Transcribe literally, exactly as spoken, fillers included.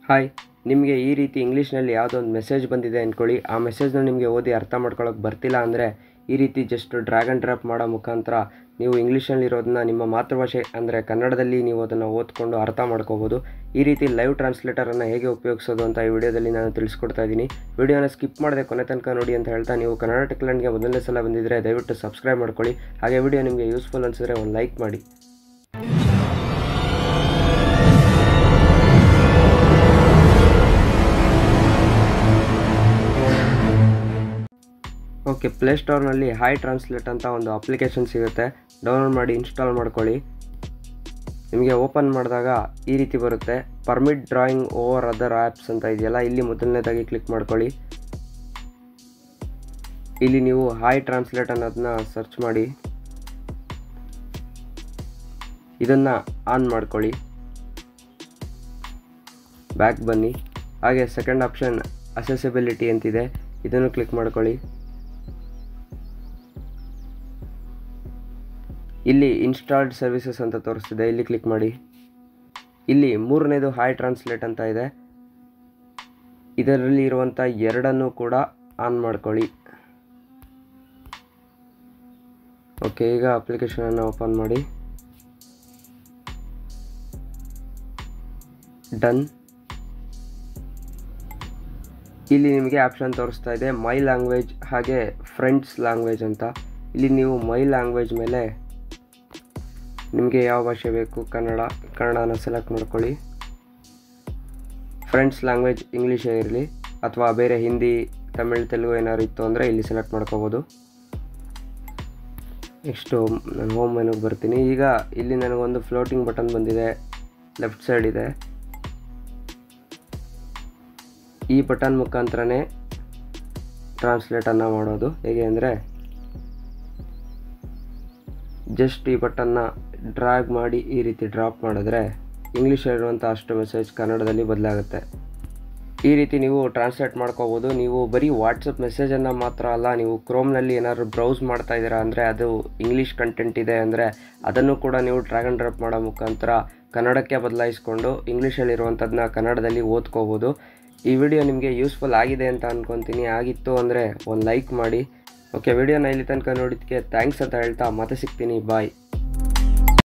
Hi, ನಿಮಗೆ ಈ ರೀತಿ ಇಂಗ್ಲೀಷ್ನಲ್ಲಿ ಯಾವುದೋ ಒಂದು ಮೆಸೇಜ್ ಬಂದಿದೆ ಅಂದ್ಕೊಳ್ಳಿ. ಆ ಮೆಸೇಜ್ನ ನಿಮಗೆ ಓದಿ ಅರ್ಥ ಮಾಡ್ಕೊಳ್ಳೋಕೆ ಬರ್ತಿಲ್ಲ ಅಂದರೆ ಈ ರೀತಿ ಜಸ್ಟ್ ಡ್ರ್ಯಾಗ್ ಆ್ಯಂಡ್ ಡ್ರಾಪ್ ಮಾಡೋ ಮುಖಾಂತರ ನೀವು ಇಂಗ್ಲೀಷಲ್ಲಿರೋದನ್ನ ನಿಮ್ಮ ಮಾತೃಭಾಷೆ ಅಂದರೆ ಕನ್ನಡದಲ್ಲಿ ನೀವು ಅದನ್ನು ಓದ್ಕೊಂಡು ಅರ್ಥ ಮಾಡ್ಕೋಬೋದು. ಈ ರೀತಿ ಲೈವ್ ಟ್ರಾನ್ಸ್ಲೇಟರನ್ನು ಹೇಗೆ ಉಪಯೋಗಿಸೋದು ಅಂತ ಈ ವಿಡಿಯೋದಲ್ಲಿ ನಾನು ತಿಳಿಸ್ಕೊಡ್ತಾ ಇದ್ದೀನಿ. ವಿಡಿಯೋನ ಸ್ಕಿಪ್ ಮಾಡದೆ ಕೊನೆ ತನಕ ನೋಡಿ ಅಂತ ಹೇಳ್ತಾ, ನೀವು ಕನ್ನಡ ಟೆಕ್ಲ್ಯಾಂಡ್ಗೆ ಮೊದಲನೇ ಸಲ ಬಂದಿದ್ದರೆ ದಯವಿಟ್ಟು ಸಬ್ಸ್ಕ್ರೈಬ್ ಮಾಡ್ಕೊಳ್ಳಿ. ಹಾಗೆ ವಿಡಿಯೋ ನಿಮಗೆ ಯೂಸ್ಫುಲ್ ಅನಿಸಿದ್ರೆ ಒಂದು ಲೈಕ್ ಮಾಡಿ. ಓಕೆ, ಪ್ಲೇಸ್ಟೋರ್ನಲ್ಲಿ ಹಾಯ್ ಟ್ರಾನ್ಸ್ಲೇಟ್ ಅಂತ ಒಂದು ಅಪ್ಲಿಕೇಶನ್ ಸಿಗುತ್ತೆ. ಡೌನ್ಲೋಡ್ ಮಾಡಿ ಇನ್ಸ್ಟಾಲ್ ಮಾಡ್ಕೊಳ್ಳಿ. ನಿಮಗೆ ಓಪನ್ ಮಾಡಿದಾಗ ಈ ರೀತಿ ಬರುತ್ತೆ. Permit drawing over other apps ಅಂತ ಇದೆಯಲ್ಲ, ಇಲ್ಲಿ ಮೊದಲನೇದಾಗಿ ಕ್ಲಿಕ್ ಮಾಡ್ಕೊಳ್ಳಿ. ಇಲ್ಲಿ ನೀವು ಹಾಯ್ ಟ್ರಾನ್ಸ್ಲೇಟ್ ಅನ್ನೋದನ್ನ ಸರ್ಚ್ ಮಾಡಿ ಇದನ್ನು ಆನ್ ಮಾಡ್ಕೊಳ್ಳಿ. ಬ್ಯಾಕ್ ಬನ್ನಿ. ಹಾಗೆ ಸೆಕೆಂಡ್ ಆಪ್ಷನ್ ಅಸೆಸಿಬಿಲಿಟಿ ಅಂತಿದೆ, ಇದನ್ನು ಕ್ಲಿಕ್ ಮಾಡ್ಕೊಳ್ಳಿ. ಇಲ್ಲಿ ಇನ್ಸ್ಟಾಲ್ಡ್ ಸರ್ವಿಸಸ್ ಅಂತ ತೋರಿಸ್ತಿದೆ, ಇಲ್ಲಿ ಕ್ಲಿಕ್ ಮಾಡಿ. ಇಲ್ಲಿ ಮೂರನೇದು ಹಾಯ್ ಟ್ರಾನ್ಸ್ಲೇಟ್ ಅಂತ ಇದೆ, ಇದರಲ್ಲಿ ಇರುವಂಥ ಎರಡನ್ನೂ ಕೂಡ ಆನ್ ಮಾಡ್ಕೊಳ್ಳಿ. ಓಕೆ, ಈಗ ಅಪ್ಲಿಕೇಶನನ್ನು ಓಪನ್ ಮಾಡಿ. ಡನ್. ಇಲ್ಲಿ ನಿಮಗೆ ಆಪ್ಷನ್ ತೋರಿಸ್ತಾ ಇದೆ ಮೈ ಲ್ಯಾಂಗ್ವೇಜ್ ಹಾಗೆ ಫ್ರೆಂಡ್ಸ್ ಲ್ಯಾಂಗ್ವೇಜ್ ಅಂತ. ಇಲ್ಲಿ ನೀವು ಮೈ ಲ್ಯಾಂಗ್ವೇಜ್ ಮೇಲೆ ನಿಮಗೆ ಯಾವ ಭಾಷೆ ಬೇಕು, ಕನ್ನಡ ಕನ್ನಡನ ಸೆಲೆಕ್ಟ್ ಮಾಡ್ಕೊಳ್ಳಿ. ಫ್ರೆಂಡ್ಸ್ ಲ್ಯಾಂಗ್ವೇಜ್ ಇಂಗ್ಲೀಷೇ ಇರಲಿ, ಅಥವಾ ಬೇರೆ ಹಿಂದಿ, ತಮಿಳ್, ತೆಲುಗು ಏನಾದ್ರು ಇತ್ತು ಅಂದರೆ ಇಲ್ಲಿ ಸೆಲೆಕ್ಟ್ ಮಾಡ್ಕೋಬೋದು. ನೆಕ್ಸ್ಟು ನಾನು ಹೋಮ್ ಮೆನುಗೆ ಬರ್ತೀನಿ. ಈಗ ಇಲ್ಲಿ ನನಗೊಂದು ಫ್ಲೋಟಿಂಗ್ ಬಟನ್ ಬಂದಿದೆ, ಲೆಫ್ಟ್ ಸೈಡ್ ಇದೆ. ಈ ಬಟನ್ ಮುಖಾಂತರನೇ ಟ್ರಾನ್ಸ್ಲೇಟನ್ನು ಮಾಡೋದು. ಹೇಗೆ ಅಂದರೆ ಜಸ್ಟ್ ಈ ಬಟನ್ನ ಡ್ರ್ಯಾಗ್ ಮಾಡಿ ಈ ರೀತಿ ಡ್ರಾಪ್ ಮಾಡಿದ್ರೆ ಇಂಗ್ಲೀಷಲ್ಲಿರುವಂಥ ಅಷ್ಟು ಮೆಸೇಜ್ ಕನ್ನಡದಲ್ಲಿ ಬದಲಾಗುತ್ತೆ. ಈ ರೀತಿ ನೀವು ಟ್ರಾನ್ಸ್ಲೇಟ್ ಮಾಡ್ಕೋಬೋದು. ನೀವು ಬರೀ ವಾಟ್ಸಪ್ ಮೆಸೇಜನ್ನು ಮಾತ್ರ ಅಲ್ಲ, ನೀವು ಕ್ರೋಮ್ನಲ್ಲಿ ಏನಾದರೂ ಬ್ರೌಸ್ ಮಾಡ್ತಾ ಇದ್ದೀರಾ ಅಂದರೆ ಅದು ಇಂಗ್ಲೀಷ್ ಕಂಟೆಂಟ್ ಇದೆ ಅಂದರೆ ಅದನ್ನು ಕೂಡ ನೀವು ಡ್ರ್ಯಾಗ್ ಆ್ಯಂಡ್ ಡ್ರಾಪ್ ಮಾಡೋ ಮುಖಾಂತರ ಕನ್ನಡಕ್ಕೆ ಬದಲಾಯಿಸ್ಕೊಂಡು ಇಂಗ್ಲೀಷಲ್ಲಿರುವಂಥದ್ದನ್ನ ಕನ್ನಡದಲ್ಲಿ ಓದ್ಕೋಬೋದು. ಈ ವಿಡಿಯೋ ನಿಮಗೆ ಯೂಸ್ಫುಲ್ ಆಗಿದೆ ಅಂತ ಅಂದ್ಕೊತೀನಿ. ಆಗಿತ್ತು ಅಂದರೆ ಒಂದು ಲೈಕ್ ಮಾಡಿ. ಓಕೆ, ವಿಡಿಯೋನ ಇಲ್ಲಿ ತನಕ ನೋಡಿದ್ದಕ್ಕೆ ಥ್ಯಾಂಕ್ಸ್ ಅಂತ ಹೇಳ್ತಾ ಮತ್ತೆ ಸಿಗ್ತೀನಿ. ಬಾಯ್.